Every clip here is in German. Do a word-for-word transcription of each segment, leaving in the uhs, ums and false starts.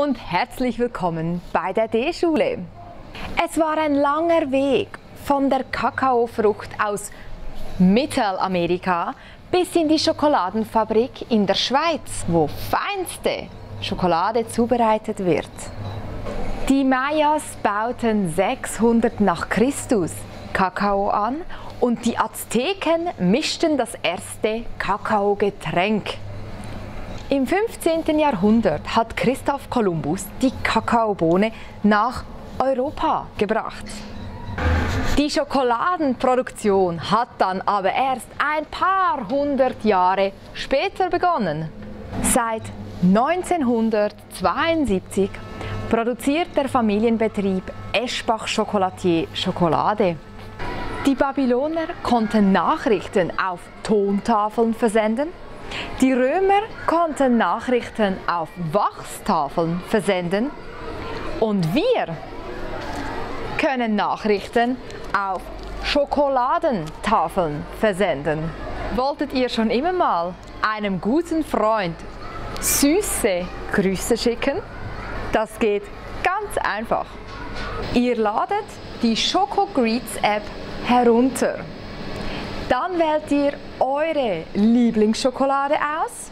und herzlich willkommen bei der D-Schule. Es war ein langer Weg von der Kakaofrucht aus Mittelamerika bis in die Schokoladenfabrik in der Schweiz, wo feinste Schokolade zubereitet wird. Die Mayas bauten sechshundert nach Christus Kakao an und die Azteken mischten das erste Kakaogetränk. Im fünfzehnten Jahrhundert hat Christoph Kolumbus die Kakaobohne nach Europa gebracht. Die Schokoladenproduktion hat dann aber erst ein paar hundert Jahre später begonnen. Seit neunzehnhundertzweiundsiebzig produziert der Familienbetrieb Eschbach Chocolatier Schokolade. Die Babyloner konnten Nachrichten auf Tontafeln versenden, die Römer konnten Nachrichten auf Wachstafeln versenden und wir können Nachrichten auf Schokoladentafeln versenden. Wolltet ihr schon immer mal einem guten Freund süße Grüße schicken? Das geht ganz einfach. Ihr ladet die Schoko-Greets App herunter. Dann wählt ihr eure Lieblingsschokolade aus,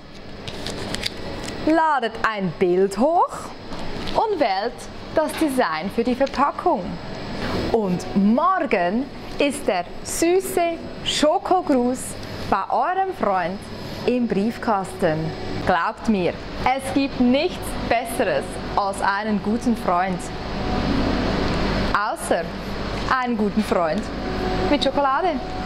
ladet ein Bild hoch und wählt das Design für die Verpackung. Und morgen ist der süße Schokogruß bei eurem Freund im Briefkasten. Glaubt mir, es gibt nichts Besseres als einen guten Freund. Außer einen guten Freund mit Schokolade.